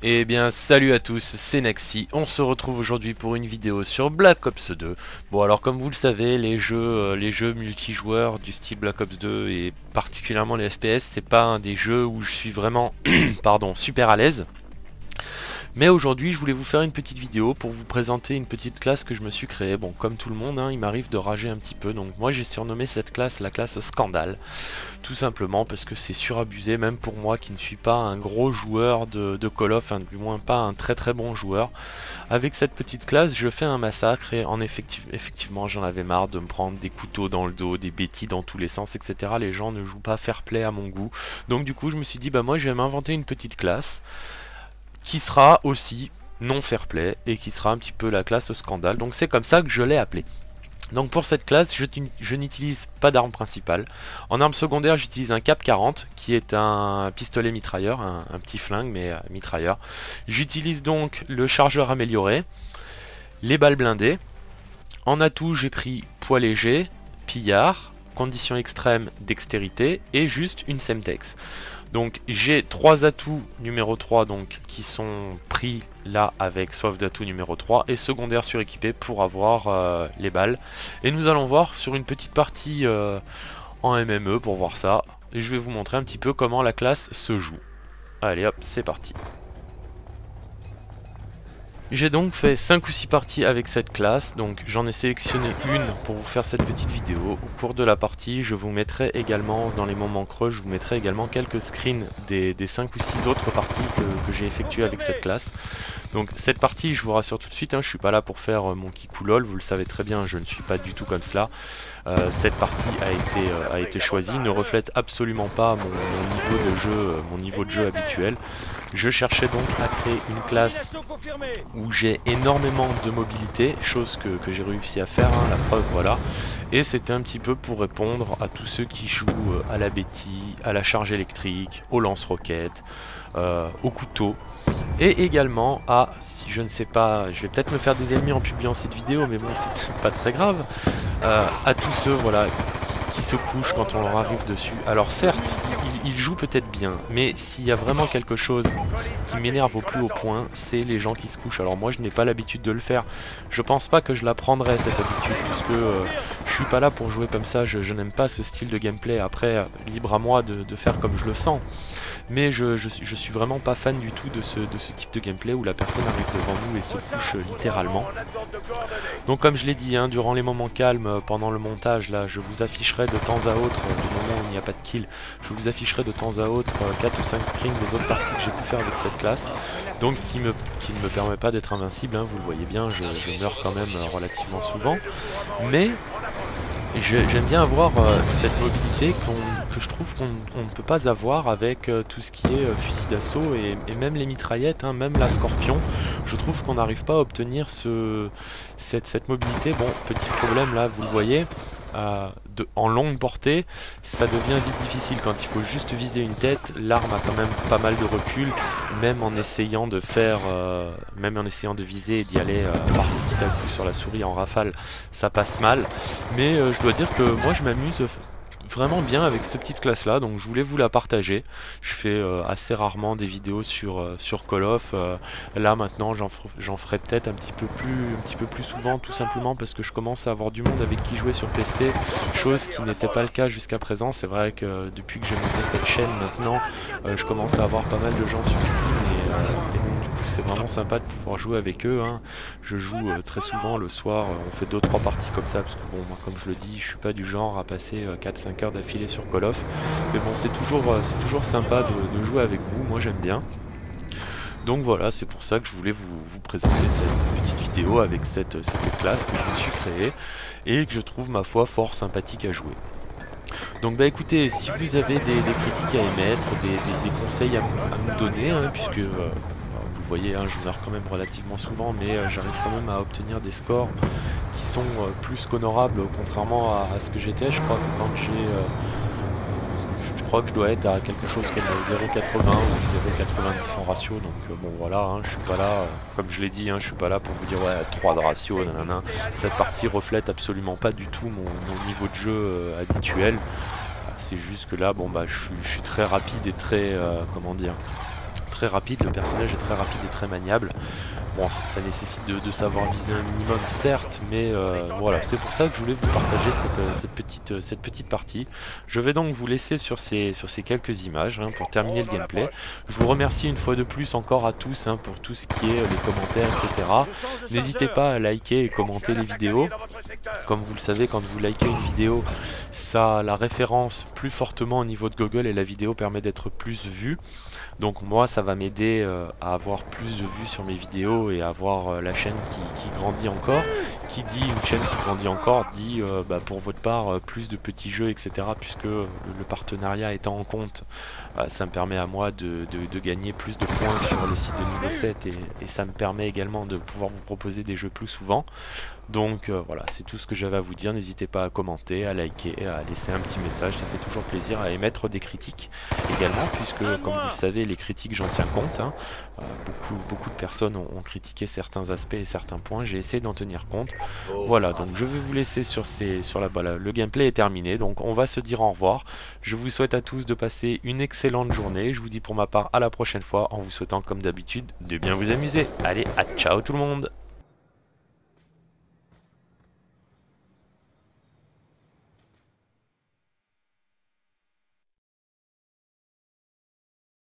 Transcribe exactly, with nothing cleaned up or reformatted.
Eh bien salut à tous, c'est Naxi, on se retrouve aujourd'hui pour une vidéo sur Black Ops deux. Bon alors comme vous le savez, les jeux, euh, les jeux multijoueurs du style Black Ops deux et particulièrement les F P S, c'est pas un des jeux où je suis vraiment pardon, super à l'aise. Mais aujourd'hui je voulais vous faire une petite vidéo pour vous présenter une petite classe que je me suis créée. Bon comme tout le monde hein, il m'arrive de rager un petit peu, donc moi j'ai surnommé cette classe la classe Scandale. Tout simplement parce que c'est surabusé, même pour moi qui ne suis pas un gros joueur de, de Call of, hein, du moins pas un très très bon joueur. Avec cette petite classe je fais un massacre et en effectif, effectivement j'en avais marre de me prendre des couteaux dans le dos, des bêtises dans tous les sens, et cetera. Les gens ne jouent pas fair play à mon goût. Donc du coup je me suis dit bah moi je vais m'inventer une petite classe qui sera aussi non fair play et qui sera un petit peu la classe Scandale. Donc c'est comme ça que je l'ai appelée. Donc pour cette classe, je, je n'utilise pas d'arme principale. En arme secondaire, j'utilise un cap quarante qui est un pistolet mitrailleur, un, un petit flingue mais euh, mitrailleur. J'utilise donc le chargeur amélioré, les balles blindées. En atout, j'ai pris poids léger, pillard, conditions extrêmes, dextérité et juste une Semtex. Donc j'ai trois atouts numéro trois donc qui sont pris là avec soif d'atout numéro trois et secondaire suréquipé pour avoir euh, les balles. Et nous allons voir sur une petite partie euh, en M M E pour voir ça. Et je vais vous montrer un petit peu comment la classe se joue. Allez hop, c'est parti. J'ai donc fait cinq ou six parties avec cette classe, donc j'en ai sélectionné une pour vous faire cette petite vidéo. Au cours de la partie, je vous mettrai également, dans les moments creux, je vous mettrai également quelques screens des, des cinq ou six autres parties que, que j'ai effectuées avec cette classe. Donc cette partie, je vous rassure tout de suite, hein, je suis pas là pour faire mon kikoulol, vous le savez très bien, je ne suis pas du tout comme cela. Euh, cette partie a été, euh, a été choisie, ne reflète absolument pas mon, mon niveau de jeu, euh, mon niveau de jeu habituel. Je cherchais donc à créer une classe où j'ai énormément de mobilité, chose que, que j'ai réussi à faire, hein, la preuve voilà. Et c'était un petit peu pour répondre à tous ceux qui jouent à la Betty, à la charge électrique, au lance-roquettes, euh, au couteau. Et également à, si je ne sais pas, je vais peut-être me faire des ennemis en publiant cette vidéo, mais bon c'est pas très grave, euh, à tous ceux voilà qui, qui se couchent quand on leur arrive dessus. Alors certes, ils, ils jouent peut-être bien, mais s'il y a vraiment quelque chose qui m'énerve au plus haut point, c'est les gens qui se couchent. Alors moi je n'ai pas l'habitude de le faire, je pense pas que je l'apprendrai cette habitude, puisque euh, je suis pas là pour jouer comme ça, je, je n'aime pas ce style de gameplay. Après, libre à moi de, de faire comme je le sens. Mais je, je, je suis vraiment pas fan du tout de ce, de ce type de gameplay où la personne arrive devant nous et se couche euh, littéralement. Donc comme je l'ai dit, hein, durant les moments calmes, euh, pendant le montage, là, je vous afficherai de temps à autre, euh, du moment où il n'y a pas de kill, je vous afficherai de temps à autre euh, quatre ou cinq screens des autres parties que j'ai pu faire avec cette classe. Donc qui, me, qui ne me permet pas d'être invincible, hein, vous le voyez bien, je, je meurs quand même euh, relativement souvent. Mais j'aime bien avoir euh, cette mobilité qu'on, que je trouve qu'on ne peut pas avoir avec euh, tout ce qui est euh, fusil d'assaut et, et même les mitraillettes, hein, même la Scorpion. Je trouve qu'on n'arrive pas à obtenir ce, cette, cette mobilité. Bon, petit problème là, vous le voyez, euh, de, en longue portée, ça devient vite difficile quand il faut juste viser une tête. L'arme a quand même pas mal de recul, même en essayant de faire, euh, même en essayant de viser et d'y aller euh, par petit à coup sur la souris en rafale, ça passe mal. Mais euh, je dois dire que moi je m'amuse vraiment bien avec cette petite classe là, donc je voulais vous la partager. Je fais euh, assez rarement des vidéos sur, euh, sur Call of, euh, là maintenant j'en ferai peut-être un petit peu plus un petit peu plus souvent, tout simplement parce que je commence à avoir du monde avec qui jouer sur P C, chose qui n'était pas le cas jusqu'à présent. C'est vrai que depuis que j'ai monté cette chaîne maintenant, euh, je commence à avoir pas mal de gens sur Steam et, euh, et donc du coup c'est vraiment sympa de pouvoir jouer avec eux, hein. Je joue euh, très souvent le soir, euh, on fait deux trois parties comme ça, parce que bon, moi comme je le dis, je suis pas du genre à passer euh, quatre cinq heures d'affilée sur Call of, mais bon c'est toujours, euh, c'est toujours sympa de, de jouer avec vous, moi j'aime bien. Donc voilà, c'est pour ça que je voulais vous, vous présenter cette petite vidéo avec cette, cette classe que je me suis créée et que je trouve ma foi fort sympathique à jouer. Donc bah écoutez, si vous avez des, des critiques à émettre, des, des, des conseils à, à me donner, hein, puisque euh, vous voyez, hein, je meurs quand même relativement souvent, mais euh, j'arrive quand même à obtenir des scores qui sont euh, plus qu'honorables, contrairement à, à ce que j'étais. Je crois que quand j'ai... Euh, je, je crois que je dois être à quelque chose comme zéro virgule quatre-vingts ou zéro virgule quatre-vingt-dix en ratio, donc euh, bon voilà, hein, je suis pas là, euh, comme je l'ai dit, hein, je suis pas là pour vous dire ouais, trois de ratio, nanana. Cette partie reflète absolument pas du tout mon, mon niveau de jeu euh, habituel. C'est juste que là, bon bah je suis, je suis très rapide et très, euh, comment dire, très rapide, le personnage est très rapide et très maniable. Bon, ça, ça nécessite de, de savoir viser un minimum, certes, mais euh, voilà, c'est pour ça que je voulais vous partager cette, cette, petite, cette petite partie. Je vais donc vous laisser sur ces, sur ces quelques images hein, pour terminer le gameplay. Je vous remercie une fois de plus encore à tous hein, pour tout ce qui est les commentaires, et cetera. N'hésitez pas à liker et commenter les vidéos. Comme vous le savez, quand vous likez une vidéo, ça la référence plus fortement au niveau de Google et la vidéo permet d'être plus vue. Donc moi ça va m'aider euh, à avoir plus de vues sur mes vidéos et à avoir euh, la chaîne qui, qui grandit encore. Qui dit une chaîne qui grandit encore dit euh, bah, pour votre part euh, plus de petits jeux, et cetera. Puisque euh, le partenariat étant en compte, euh, ça me permet à moi de, de, de gagner plus de points sur le site de niveau sept et, et ça me permet également de pouvoir vous proposer des jeux plus souvent. Donc euh, voilà, c'est tout ce que j'avais à vous dire. N'hésitez pas à commenter, à liker, à laisser un petit message, ça fait toujours plaisir, à émettre des critiques également, puisque comme vous le savez, les critiques j'en tiens compte. Hein. Euh, beaucoup, beaucoup de personnes ont, ont critiqué certains aspects et certains points, j'ai essayé d'en tenir compte. Voilà, donc je vais vous laisser sur ces, sur la voilà, le gameplay est terminé, donc on va se dire au revoir. Je vous souhaite à tous de passer une excellente journée. Je vous dis pour ma part à la prochaine fois, en vous souhaitant comme d'habitude de bien vous amuser. Allez, à ciao tout le monde!